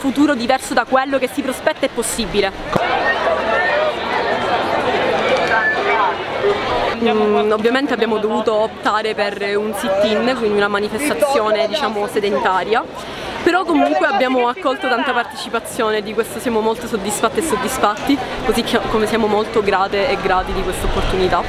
futuro diverso da quello che si prospetta è possibile. Ovviamente abbiamo dovuto optare per un sit-in, quindi una manifestazione diciamo sedentaria, però comunque abbiamo accolto tanta partecipazione, di questo siamo molto soddisfatti e soddisfatti, così come siamo molto grate e grati di questa opportunità.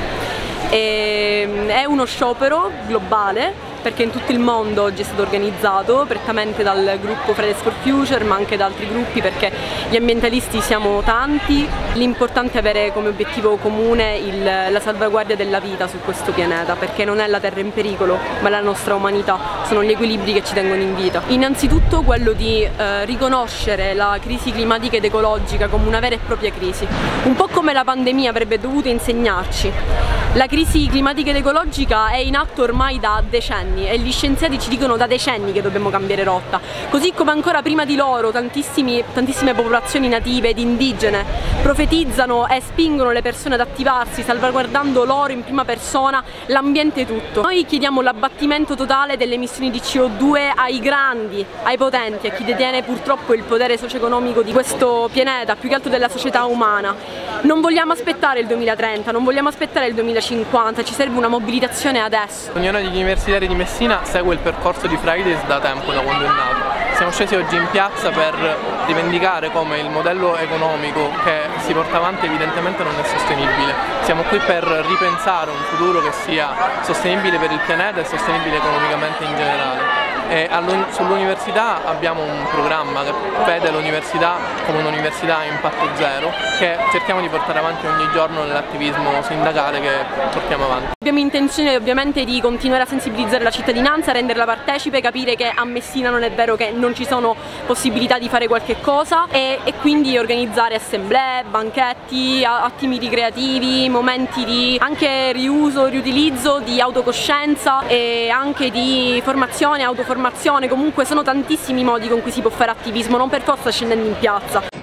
È uno sciopero globale, perché in tutto il mondo oggi è stato organizzato prettamente dal gruppo Fridays for Future, ma anche da altri gruppi, perché gli ambientalisti siamo tanti. L'importante è avere come obiettivo comune la salvaguardia della vita su questo pianeta, perché non è la Terra in pericolo, ma la nostra umanità, sono gli equilibri che ci tengono in vita. Innanzitutto quello di riconoscere la crisi climatica ed ecologica come una vera e propria crisi, un po' come la pandemia avrebbe dovuto insegnarci. La crisi climatica ed ecologica è in atto ormai da decenni e gli scienziati ci dicono da decenni che dobbiamo cambiare rotta, così come ancora prima di loro tantissime popolazioni native ed indigene profetizzano e spingono le persone ad attivarsi, salvaguardando loro in prima persona l'ambiente tutto. Noi chiediamo l'abbattimento totale delle emissioni di CO2 ai grandi, ai potenti, a chi detiene purtroppo il potere socio-economico di questo pianeta, più che altro della società umana. Non vogliamo aspettare il 2030, non vogliamo aspettare il 2050, ci serve una mobilitazione adesso. L'Unione degli Universitari di Messina segue il percorso di Fridays da tempo, da quando è nato. Siamo scesi oggi in piazza per rivendicare come il modello economico che si porta avanti evidentemente non è sostenibile. Siamo qui per ripensare un futuro che sia sostenibile per il pianeta e sostenibile economicamente in generale. Sull'università abbiamo un programma che vede l'università come un'università a impatto zero, che cerchiamo di portare avanti ogni giorno nell'attivismo sindacale che portiamo avanti. Abbiamo intenzione ovviamente di continuare a sensibilizzare la cittadinanza, renderla partecipe, capire che a Messina non è vero che non ci sono possibilità di fare qualche cosa e quindi organizzare assemblee, banchetti, attimi ricreativi, momenti di anche riuso, riutilizzo, di autocoscienza e anche di formazione, autoformazione. Comunque sono tantissimi modi con cui si può fare attivismo, non per forza scendendo in piazza.